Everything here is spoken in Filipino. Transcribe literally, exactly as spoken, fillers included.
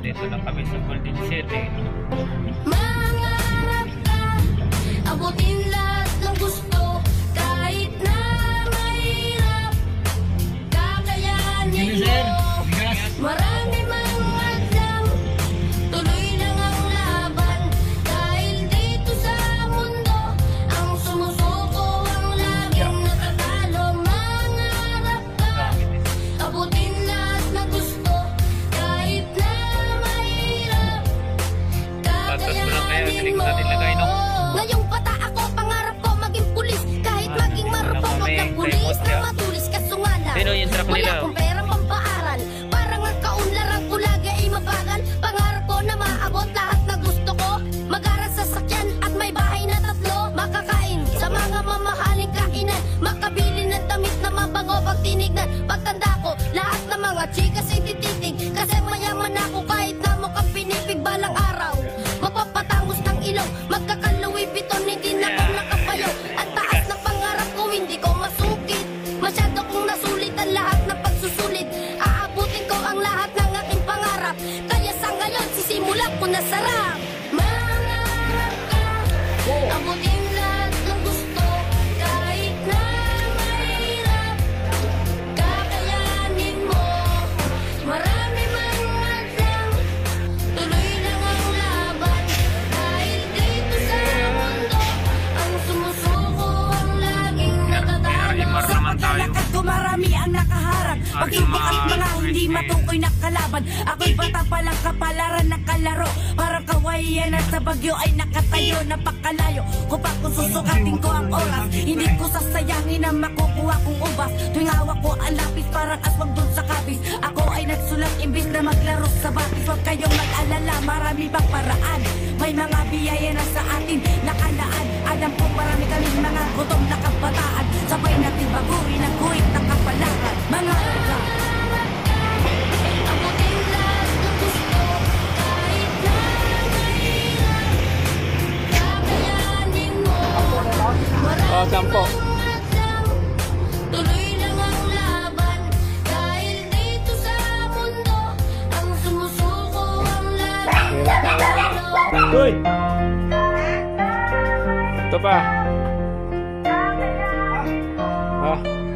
Dito lang kami sa Golden City. Mangarap ka, abutin lahat ng gusto, kahit na mahirap, kakayanin mo. Marami mang hadlang, tuloy lang ang laban, dahil dito sa mundo, ang sumusuko ang laging natatalo. Mangarap ka, abutin lahat ng gusto, kahit na mahirap, kakayanin mo. Ngayong bata ako, pangarap ko maging pulis, kahit maging marupok ng pulis na matulis. Kaso nga lang, Pero yung truck wala nila, akong pera pampaaral, parang ang kaunlaran ko lagi ay mabagal. Pangarap ko na maabot lahat na gusto ko, mag-aral sa sakyan at may bahay na tatlo, makakain sa mga mamahaling kainan, makabili ng damit na mabango pag tinignan. Pagtanda ko, lahat ng mga chikas ay tititig, kasi mayaman ako kahit na mukhang pinipig. Balang araw, mapapatangos ng ilong, magkakaluwi biton, hindi na ako nakapayo. Ang taas ng pangarap ko, hindi ko masukit, masyado kong nasulit ang lahat ng pagsusulit. Aabutin ko ang lahat ng aking pangarap, kaya sa ngayon sisimulan ko na sarap. Mangarap ka, abutin lahat ng gusto, kahit na mahirap, kakayanin mo. Marami mang hadlang, tuloy lang ang laban, dahil dito sa mundo, ang sumusuko ang laging natatalo. Sa paglalakad ko marami ang nakaharap, pag-ibig at mga hindi matukoy na kalaban. Ako'y bata palang kapalaran ng kalaro, parang kawayan at sa bagyo ay nakatayo. Napakalayo ko pa kung susukatin ko ang oras, hindi ko sasayangin ang makukuha kong ubas. Tuwing hawak ko ang lapis parang aswang dun sa kabis, ako ay nagsulat imbis na maglaro sa batis. Huwag kayong mag-alala, marami pang paraan, may mga biyaya na sa atin nakalaan. Alam ko marami kaming mga gutom na kabataan, sabay natin baguhin ang guhit na kapalaran. Mga ka, Abutin lahat ng gusto, kahit na mahirap, kakayanin mo. Oh, sampo. Marami mang hadlang, tuloy lang ang laban, dahil dito sa mundo, ang sumusuko ang laging natatalo. Uy! Ito pa. Ah.